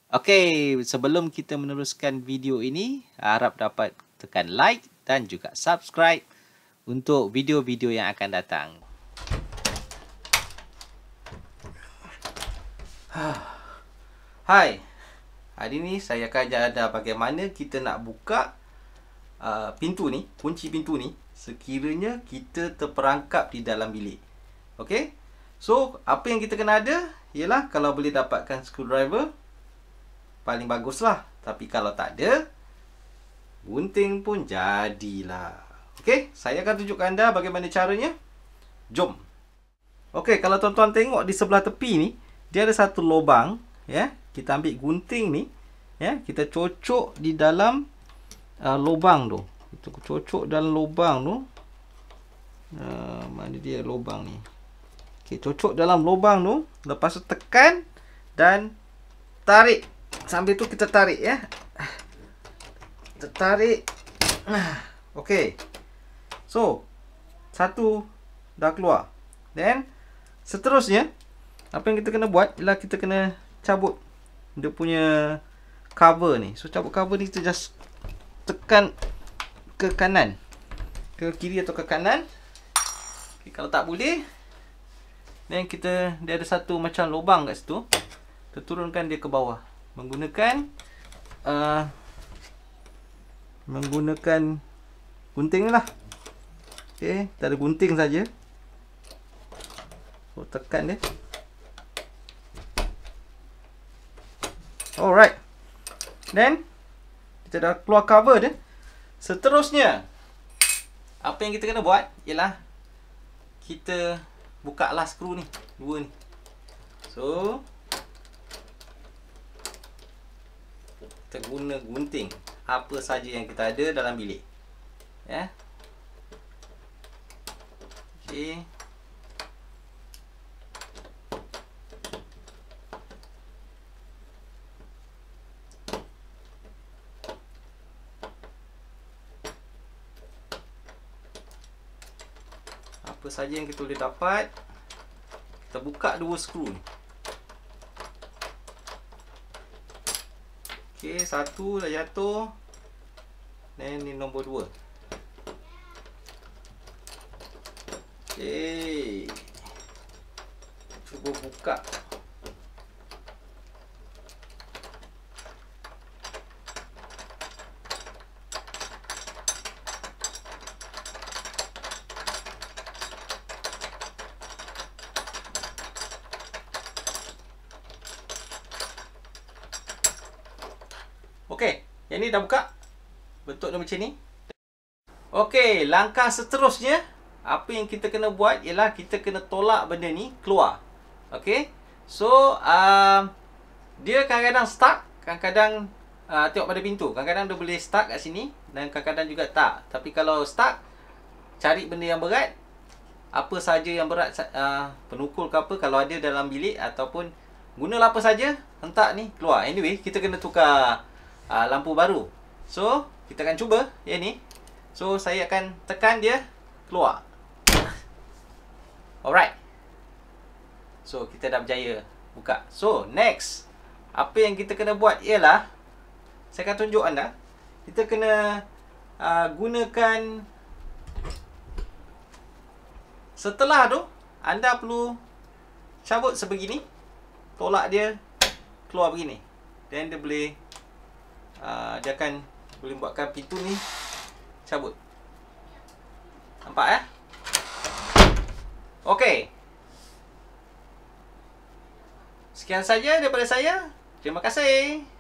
Okey, sebelum kita meneruskan video ini, harap dapat tekan like dan juga subscribe untuk video-video yang akan datang. Hai, hari ni saya akan ajar bagaimana kita nak buka pintu ni, kunci pintu ni sekiranya kita terperangkap di dalam bilik. Okey? So, apa yang kita kena ada ialah kalau boleh dapatkan screwdriver, paling baguslah. Tapi kalau tak ada, gunting pun jadilah. Okey, saya akan tunjukkan anda bagaimana caranya. Jom. Okey, kalau tuan-tuan tengok di sebelah tepi ni, dia ada satu lubang, ya. Kita ambil gunting ni, ya, kita cocok di dalam lubang tu. Kita cocok dalam lubang tu. Mana dia lubang ni? Okey, cocok dalam lubang tu, lepas tu tekan dan tarik. Sambil tu kita tarik, ya. Kita tarik. Okey. So, satu dah keluar. Then seterusnya, apa yang kita kena buat ialah kita kena cabut dia punya cover ni. So, cabut cover ni kita just tekan ke kanan, ke kiri atau ke kanan. Okay, kalau tak boleh, then dia ada satu macam lubang kat situ. Kita turunkan dia ke bawah menggunakan gunting ni lah. Okay, kita ada gunting saja. So, tekan dia. Alright. Then kita dah keluar cover dia. Seterusnya, apa yang kita kena buat ialah kita buka lah skru ni, dua ni. So, kita guna gunting apa saja yang kita ada dalam bilik, ya. Okey. Apa saja yang kita boleh dapat, kita buka dua skru ni. Okey, satu dah jatuh. Dan ni nombor dua. Okey. Cuba buka. Okey, yang ni dah buka. Bentuk dia macam ni. Okey, langkah seterusnya, apa yang kita kena buat ialah kita kena tolak benda ni keluar. Okey. So, dia kadang-kadang stuck, kadang-kadang tengok pada pintu. Kadang-kadang dia boleh stuck kat sini dan kadang-kadang juga tak. Tapi kalau stuck, cari benda yang berat. Apa saja yang berat, penukul ke apa, kalau ada dalam bilik ataupun gunalah apa saja, hentak ni keluar. Anyway, kita kena tukar lampu baru. So, kita akan cuba yang ni. So, saya akan tekan dia keluar. Alright. So, kita dah berjaya buka. So, next, apa yang kita kena buat ialah, saya akan tunjuk anda. Kita kena gunakan, setelah tu anda perlu cabut sebegini, tolak dia keluar begini. Dan dia boleh dia akan boleh buatkan pintu ni cabut. Nampak, ya? Okey. Sekian saja daripada saya. Terima kasih.